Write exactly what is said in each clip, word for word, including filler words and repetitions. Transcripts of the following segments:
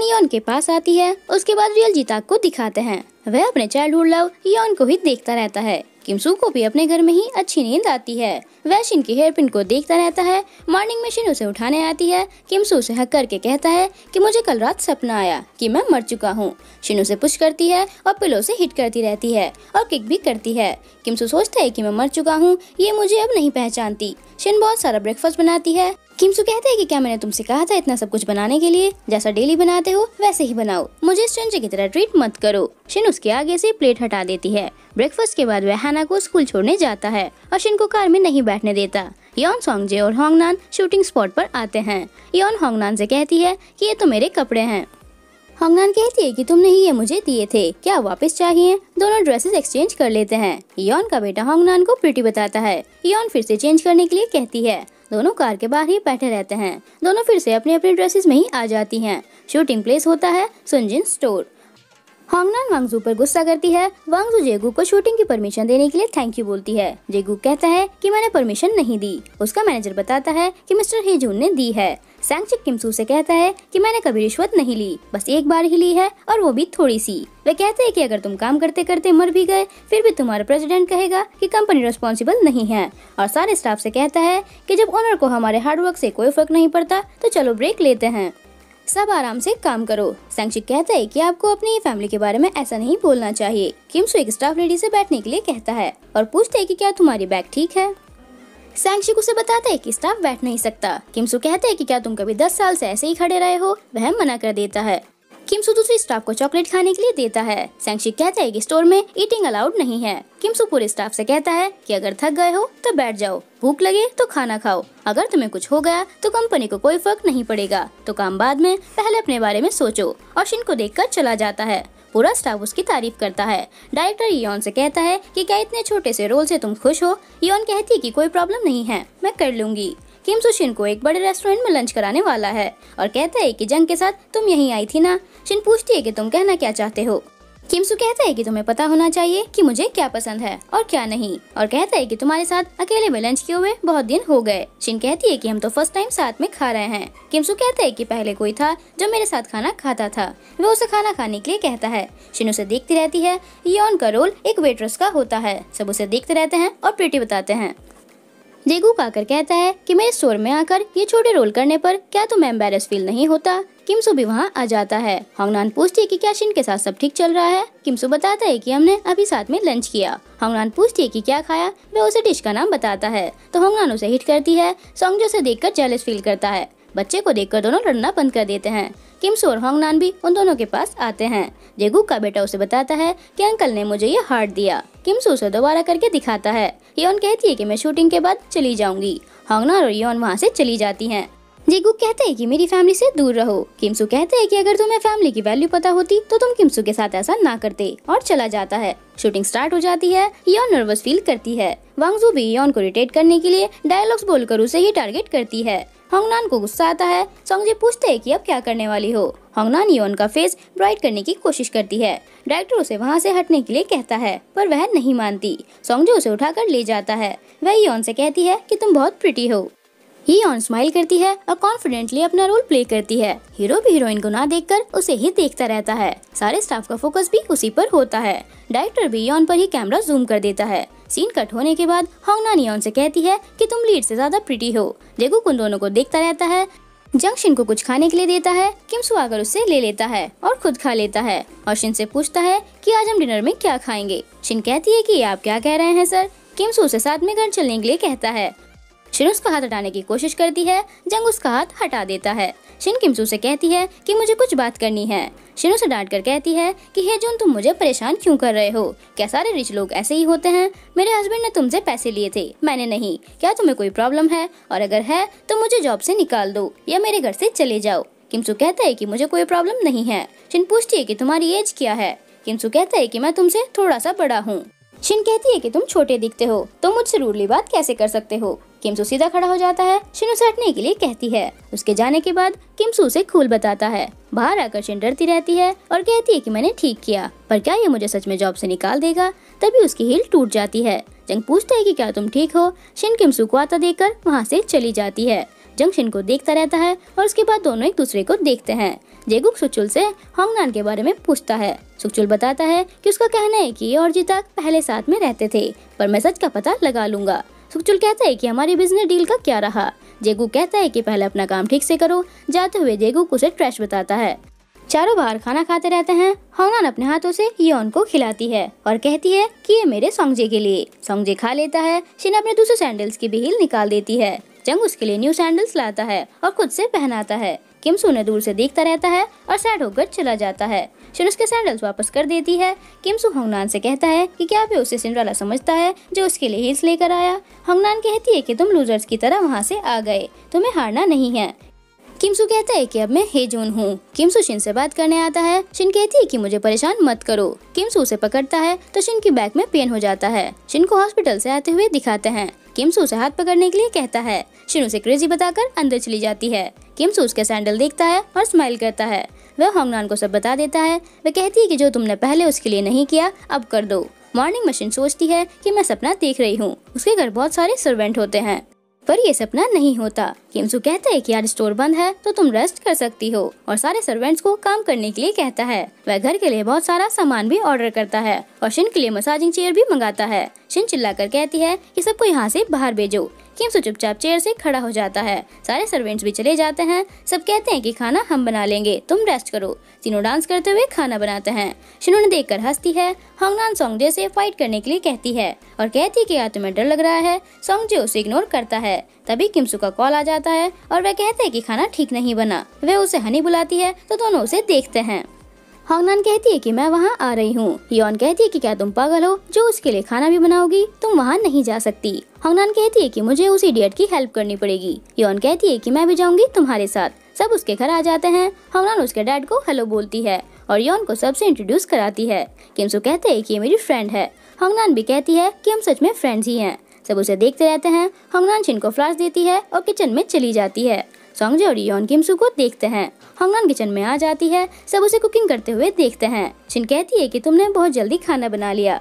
योन के पास आती है। उसके बाद रियल जीताक को दिखाते हैं। वह अपने चाइल्डहुड लव योन को ही देखता रहता है। किमसू को भी अपने घर में ही अच्छी नींद आती है। वह शिन की हेयर पिन को देखता रहता है। मॉर्निंग में शिन उसे उठाने आती है। किमसू उसे हक करके कहता है कि मुझे कल रात सपना आया कि मैं मर चुका हूँ। शिन उसे पुश करती है और पिलो से हिट करती रहती है और किक भी करती है। किमसू सोचता है कि मैं मर चुका हूँ, ये मुझे अब नहीं पहचानती। शिन बहुत सारा ब्रेकफास्ट बनाती है। किमसू कहते हैं कि क्या मैंने तुमसे कहा था इतना सब कुछ बनाने के लिए? जैसा डेली बनाते हो वैसे ही बनाओ, मुझे स्ट्रेंजर की तरह ट्रीट मत करो। शिन उसके आगे से प्लेट हटा देती है। ब्रेकफास्ट के बाद वह हैना को स्कूल छोड़ने जाता है और शिन को कार में नहीं बैठने देता। योन, सोंगजे और होंगनान शूटिंग स्पॉट पर आते हैं। योन होंगनान से कहती है कि ये तो मेरे कपड़े हैं। होंगनान कहती है कि तुमने ही ये मुझे दिए थे, क्या वापस चाहिए? दोनों ड्रेसेस एक्सचेंज कर लेते हैं। योन का बेटा होंगनान को प्रीटी बताता है। योन फिर से चेंज करने के लिए कहती है। दोनों कार के बाहर ही बैठे रहते हैं। दोनों फिर से अपने अपने ड्रेसेस में ही आ जाती हैं। शूटिंग प्लेस होता है सुनजिन स्टोर। होंगनान वांगजू पर गुस्सा करती है। वांगजू जेगू को शूटिंग की परमिशन देने के लिए थैंक यू बोलती है। जेगू कहता है कि मैंने परमिशन नहीं दी। उसका मैनेजर बताता है कि मिस्टर हेजून ने दी है। सैंगचिक किमसू से कहता है कि मैंने कभी रिश्वत नहीं ली, बस एक बार ही ली है और वो भी थोड़ी सी। वे कहते हैं कि अगर तुम काम करते करते मर भी गए फिर भी तुम्हारा प्रेसिडेंट कहेगा कि कंपनी रिस्पॉन्सिबल नहीं है। और सारे स्टाफ से कहता है कि जब ओनर को हमारे हार्डवर्क से कोई फर्क नहीं पड़ता तो चलो ब्रेक लेते हैं, सब आराम से काम करो। सैंगचिक कहता है कि आपको अपनी फैमिली के बारे में ऐसा नहीं बोलना चाहिए। किमसू एक स्टाफ लेडी से बैठने के लिए कहता है और पूछते है कि क्या तुम्हारी बैग ठीक है। सैंगचिक उसे बताता है कि स्टाफ बैठ नहीं सकता। किमसू कहते हैं कि क्या तुम कभी दस साल से ऐसे ही खड़े रहे हो? वह मना कर देता है। किमसू दूसरी स्टाफ को चॉकलेट खाने के लिए देता है। सैंगचिक कहता है कि स्टोर में ईटिंग अलाउड नहीं है। किमसू पूरे स्टाफ से कहता है कि अगर थक गए हो तो बैठ जाओ, भूख लगे तो खाना खाओ, अगर तुम्हें कुछ हो गया तो कंपनी को कोई फर्क नहीं पड़ेगा, तो काम बाद में, पहले अपने बारे में सोचो। और शिन को देखकर चला जाता है। पूरा स्टाफ उसकी तारीफ करता है। डायरेक्टर योन से कहता है कि क्या इतने छोटे से रोल से तुम खुश हो? योन कहती है कि कोई प्रॉब्लम नहीं है, मैं कर लूंगी। किमसू शिन को एक बड़े रेस्टोरेंट में लंच कराने वाला है और कहता है कि जंग के साथ तुम यहीं आई थी ना। शिन पूछती है कि तुम कहना क्या चाहते हो। किमसू कहता है कि तुम्हें पता होना चाहिए कि मुझे क्या पसंद है और क्या नहीं, और कहता है कि तुम्हारे साथ अकेले में लंच किए हुए बहुत दिन हो गए। शिन कहती है कि हम तो फर्स्ट टाइम साथ में खा रहे हैं। किमसू कहता है कि पहले कोई था जो मेरे साथ खाना खाता था, वो उसे खाना खाने के लिए कहता है। शिन उसे देखती रहती है। योन का रोल एक वेट्रेस का होता है। सब उसे देखते रहते हैं और प्रीटी बताते हैं। जेगू आकर कहता है कि मेरे स्टोर में आकर ये छोटे रोल करने पर क्या तुम्हें एम्बैरेस फील नहीं होता? किमसू भी वहाँ आ जाता है। होंगनान पूछती है कि क्या शिन के साथ सब ठीक चल रहा है? किमसू बताता है कि हमने अभी साथ में लंच किया। होंगनान पूछती है कि क्या खाया? वह उसे डिश का नाम बताता है तो होंगनान उसे हिट करती है। सोंगजो से देखकर जेलस फील करता है। बच्चे को देखकर दोनों लड़ना बंद कर देते हैं। किमसू और होंगनान भी उन दोनों के पास आते हैं। जेगू का बेटा उसे बताता है कि अंकल ने मुझे ये हार्ट दिया। किमसू उसे दोबारा करके दिखाता है। योन कहती है कि मैं शूटिंग के बाद चली जाऊंगी। होंगनान और योन वहाँ से चली जाती हैं। जेगू कहते हैं कि मेरी फैमिली से दूर रहो। किमसू कहते हैं कि अगर तुम्हें फैमिली की वैल्यू पता होती तो तुम किमसू के साथ ऐसा ना करते, और चला जाता है। शूटिंग स्टार्ट हो जाती है। योन नर्वस फील करती है। वांगजू भी योन को इरिटेट करने के लिए डायलॉग्स बोलकर उसे ही टारगेट करती है। होंगनान को गुस्सा आता है। सोंगजे पूछते हैं कि अब क्या करने वाली हो। होंगनान योन का फेस ब्राइट करने की कोशिश करती है। डायरेक्टर उसे वहाँ से हटने के लिए कहता है पर वह नहीं मानती। सोंगजे उसे उठाकर ले जाता है। वह योन से कहती है कि तुम बहुत प्रिटी हो। योन स्माइल करती है और कॉन्फिडेंटली अपना रोल प्ले करती है। हीरो भी हीरोइन को ना देखकर उसे ही देखता रहता है। सारे स्टाफ का फोकस भी उसी पर होता है। डायरेक्टर भी योन पर ही कैमरा जूम कर देता है। सीन कट होने के बाद होंगनान योन से कहती है कि तुम लीड से ज्यादा प्रिटी हो। जेगू उन दोनों को देखता रहता है। जंग शिन को कुछ खाने के लिए देता है। किमसू आकर उससे ले लेता है और खुद खा लेता है और शिन से पूछता है कि आज हम डिनर में क्या खाएंगे। शिन कहती है कि आप क्या कह रहे हैं सर। किमसू उसे साथ में घर चलने के लिए कहता है। शिन उसका हाथ हटाने की कोशिश करती है। जंग उसका हाथ हटा देता है। शिन किमसू से कहती है कि मुझे कुछ बात करनी है। शिन उसे डांट कर कहती है कि हेजून तुम मुझे परेशान क्यों कर रहे हो? क्या सारे रिच लोग ऐसे ही होते हैं? मेरे हस्बैंड ने तुमसे पैसे लिए थे, मैंने नहीं। क्या तुम्हें कोई प्रॉब्लम है? और अगर है तो मुझे जॉब से निकाल दो या मेरे घर से चले जाओ। किमसू कहता है कि मुझे कोई प्रॉब्लम नहीं है। शिन पूछती है कि तुम्हारी एज क्या है? किमसू कहता है कि मैं तुमसे थोड़ा सा बड़ा हूँ। शिन कहती है कि तुम छोटे दिखते हो तो मुझसे रूडली बात कैसे कर सकते हो? किमसू सीधा खड़ा हो जाता है। शिन उसे हटने के लिए कहती है। उसके जाने के बाद किमसू उसे खूल बताता है। बाहर आकर शिन डरती रहती है और कहती है कि मैंने ठीक किया, पर क्या ये मुझे सच में जॉब से निकाल देगा? तभी उसकी हील टूट जाती है। जंग पूछता है कि क्या तुम ठीक हो? शिन किमसू को आता देखकर वहाँ से चली जाती है। जंग शिन को देखता रहता है और उसके बाद दोनों एक दूसरे को देखते हैं। जेगुक सुकचुल से होंगनान के बारे में पूछता है। सुकचुल बताता है कि उसका कहना है कि ये और जिताक पहले साथ में रहते थे, पर मैं सच का पता लगा लूंगा। सुकचुल कहता है कि हमारी बिजनेस डील का क्या रहा। जेगुक कहता है कि पहले अपना काम ठीक से करो। जाते हुए जेगुक उसे ट्रैश बताता है। चारों बाहर खाना खाते रहते हैं। होंगनान अपने हाथों से योन को खिलाती है और कहती है कि ये मेरे सोंगजे के लिए। सोंगजे खा लेता है। शिन अपने दूसरे सैंडल्स की भी हील निकाल देती है। जंग उसके लिए न्यू सैंडल्स लाता है और खुद से पहनाता है। किमसू उन्हें दूर से देखता रहता है और सैड होकर चला जाता है। शिन उसके सैंडल्स वापस कर देती है। किमसू होंगनान से कहता है कि क्या वे उसे सिंड्रेला समझता है जो उसके लिए हील्स लेकर आया। होंगनान कहती है कि तुम लूजर्स की तरह वहाँ से आ गए, तुम्हें हारना नहीं है। किमसू कहता है कि अब मैं हेजून हूँ। किमसू शिन से बात करने आता है। शिन कहती है कि मुझे परेशान मत करो। किमसू उसे पकड़ता है तो शिन की बैक में पेन हो जाता है। शिन को हॉस्पिटल से आते हुए दिखाते हैं। किमसू उसे हाथ पकड़ने के लिए कहता है। शिन उसे क्रेजी बताकर अंदर चली जाती है। किमसू उसके सैंडल देखता है और स्माइल करता है। वह होंगनान को सब बता देता है। वह कहती है कि जो तुमने पहले उसके लिए नहीं किया अब कर दो। मॉर्निंग मशीन सोचती है कि मैं सपना देख रही हूँ, उसके घर बहुत सारे सर्वेंट होते हैं, पर ये सपना नहीं होता। किमसू कहता है कि यार स्टोर बंद है तो तुम रेस्ट कर सकती हो और सारे सर्वेंट्स को काम करने के लिए कहता है। वह घर के लिए बहुत सारा सामान भी ऑर्डर करता है और शिन के लिए मसाजिंग चेयर भी मंगाता है। शिन चिल्लाकर कहती है कि सबको यहाँ से बाहर भेजो। किमसू चुपचाप चेयर से खड़ा हो जाता है। सारे सर्वेंट्स भी चले जाते हैं। सब कहते हैं कि खाना हम बना लेंगे, तुम रेस्ट करो। तीनों डांस करते हुए खाना बनाते हैं। शिन उन्हें देखकर हंसती है। होंगनान सोंगजे से फाइट करने के लिए कहती है और कहती है कि यार तुम्हें डर लग रहा है। सोंगजे उसे इग्नोर करता है। तभी किमसू का कॉल आ जाता है और वह कहते हैं कि खाना ठीक नहीं बना। वह उसे हनी बुलाती है तो दोनों उसे देखते हैं। होंगनान कहती है कि मैं वहाँ आ रही हूँ। योन कहती है कि क्या तुम पागल हो जो उसके लिए खाना भी बनाओगी, तुम वहाँ नहीं जा सकती। होंगनान कहती है कि मुझे उस इडियट की हेल्प करनी पड़ेगी। योन कहती है कि मैं भी जाऊंगी तुम्हारे साथ। सब उसके घर आ जाते हैं। होंगनान उसके डैड को हेलो बोलती है और योन को सबसे इंट्रोड्यूस कराती है। किमसू कहते है कि ये मेरी फ्रेंड है। होंगनान भी कहती है कि हम सच में फ्रेंड्स ही हैं। सब उसे देखते रहते हैं। होंगनान शिन को फ्लावर्स देती है और किचन में चली जाती है। सोंगजे और योन किमसू को देखते हैं। होंगनान किचन में आ जाती है। सब उसे कुकिंग करते हुए देखते हैं। शिन कहती है कि तुमने बहुत जल्दी खाना बना लिया।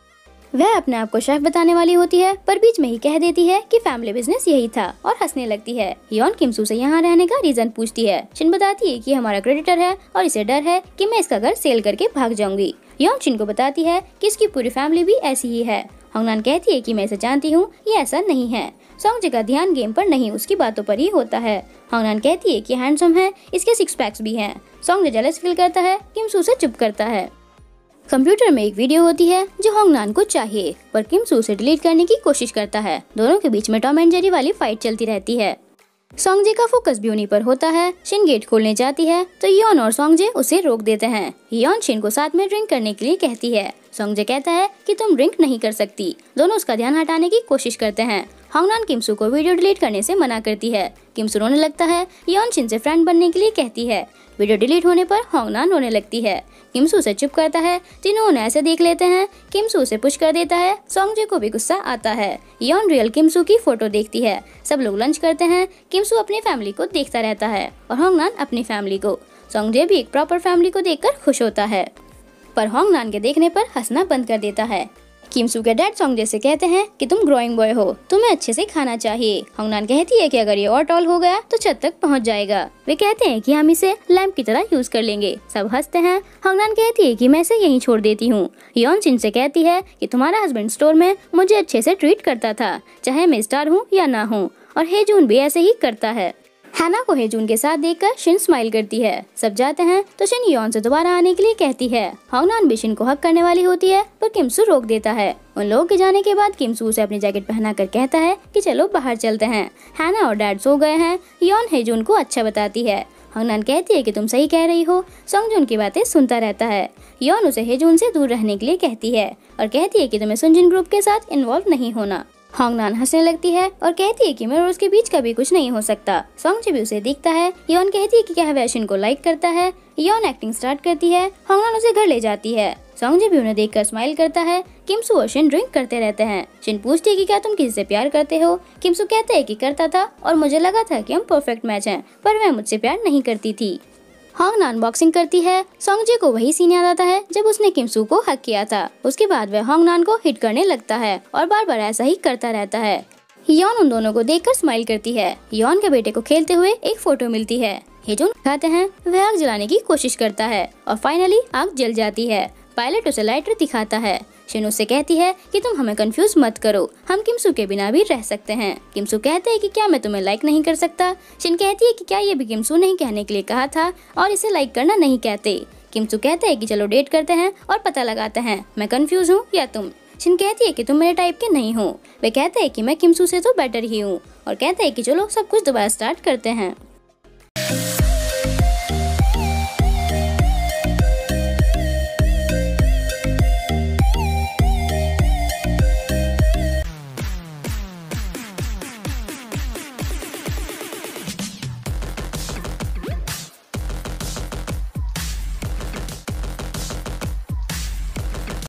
वह अपने आप को शेफ बताने वाली होती है पर बीच में ही कह देती है कि फैमिली बिजनेस यही था और हंसने लगती है। योन किमसू से यहाँ रहने का रीजन पूछती है। शिन बताती है कि हमारा क्रेडिटर है और इसे डर है कि मैं इसका घर सेल करके भाग जाऊंगी। योन शिन को बताती है कि इसकी पूरी फैमिली भी ऐसी ही है। होंगनान कहती है कि मैं इसे जानती हूँ, ये ऐसा नहीं है। सोंगजे का ध्यान गेम पर नहीं उसकी बातों पर ही होता है। होंगनान कहती है कि हैंडसम है, इसके सिक्स पैक्स भी हैं। सोंगजे जेलस फील करता है। किमसू से चुप करता है। कंप्यूटर में एक वीडियो होती है जो होंगनान को चाहिए पर किमसू उसे डिलीट करने की कोशिश करता है। दोनों के बीच में टॉम एंड जेरी वाली फाइट चलती रहती है। सोंगजे का फोकस भी उन्हीं पर होता है। शिन गेट खोलने जाती है तो योन और सोंगजे उसे रोक देते हैं। योन शिन को साथ में ड्रिंक करने के लिए कहती है। सोंगजे कहता है कि तुम ड्रिंक नहीं कर सकती। दोनों उसका ध्यान हटाने की कोशिश करते हैं। होंगनान किमसू को वीडियो डिलीट करने से मना करती है। किमसू रोने लगता है। योन शिन से फ्रेंड बनने के लिए कहती है। वीडियो डिलीट होने पर होंगनान रोने लगती है। किमसू उसे चुप करता है। तीनों उन्हें ऐसे देख लेते हैं। किमसू उसे पुश कर देता है। सोंगजे को भी गुस्सा आता है। योन रियल किमसू की फोटो देखती है। सब लोग लंच करते हैं। किमसू अपनी फैमिली को देखता रहता है और होंगनान अपनी फैमिली को। सोंगजे भी एक प्रॉपर फैमिली को देखकर खुश होता है पर होंगनान के देखने पर हंसना बंद कर देता है। किमसू के डैड सोंगजे से कहते हैं कि तुम ग्रोइंग बॉय हो, तुम्हें अच्छे से खाना चाहिए। होंगनान कहती है कि अगर ये और टॉल हो गया तो छत तक पहुंच जाएगा। वे कहते हैं कि हम इसे लैंप की तरह यूज कर लेंगे। सब हंसते हैं। होंगनान कहती है कि मैं इसे यहीं छोड़ देती हूँ। योन शिन से कहती है कि तुम्हारा हस्बैंड स्टोर में मुझे अच्छे से ट्रीट करता था, चाहे मैं स्टार हूँ या ना हूँ, और हेजून भी ऐसे ही करता है। हैना को हेजून के साथ देखकर शिन स्माइल करती है। सब जाते हैं तो शिन योन से दोबारा आने के लिए कहती है। होंगनान भी शिन को हक करने वाली होती है पर किमसू रोक देता है। उन लोगों के जाने के बाद किमसू उसे अपनी जैकेट पहनाकर कहता है कि चलो बाहर चलते हैं। हैना और डैड सो गए हैं। योन हेजून को अच्छा बताती है। होंगनान कहती है कि तुम सही कह रही हो। सोंगजे उनकी बातें सुनता रहता है। योन उसे हेजून से दूर रहने के लिए कहती है और कहती है कि तुम्हें सुनजिन ग्रुप के साथ इन्वॉल्व नहीं होना। होंगनान हंसने लगती है और कहती है कि मेरे और उसके बीच का भी कुछ नहीं हो सकता। सोंगजे भी उसे दिखता है। योन कहती है कि क्या वह शिन को लाइक करता है। योन एक्टिंग स्टार्ट करती है। होंगनान उसे घर ले जाती है। सोंगजे भी उन्हें देखकर स्माइल करता है। किमसू और शिन ड्रिंक करते रहते हैं। शिन पूछती है कि क्या तुम किसी से प्यार करते हो। किमसू कहता है कि करता था और मुझे लगा था कि हम परफेक्ट मैच हैं, पर वह मुझसे प्यार नहीं करती थी। होंगनान बॉक्सिंग करती है। सोंगजे को वही सीन याद आता है जब उसने किमसू को हक किया था। उसके बाद वह होंगनान को हिट करने लगता है और बार बार ऐसा ही करता रहता है। यॉन उन दोनों को देखकर स्माइल करती है। यॉन के बेटे को खेलते हुए एक फोटो मिलती है। हेजोंग दिखाते हैं वह आग जलाने की कोशिश करता है और फाइनली आग जल जाती है। पायलट उसे लाइटर दिखाता है। शिन उससे कहती है कि तुम हमें कंफ्यूज मत करो, हम किमसू के बिना भी रह सकते हैं। किमसू कहते हैं कि क्या मैं तुम्हें लाइक नहीं कर सकता। शिन कहती है कि क्या ये भी किमसू नहीं कहने के लिए कहा था और इसे लाइक करना नहीं कहते। किमसू कहते हैं कि चलो डेट करते हैं और पता लगाते हैं मैं कंफ्यूज हूँ या तुम। शिन कहती है कि तुम मेरे टाइप के नहीं हो। वे कहते हैं कि मैं किमसू से तो बेटर ही हूँ और कहते हैं कि चलो सब कुछ दोबारा स्टार्ट करते हैं।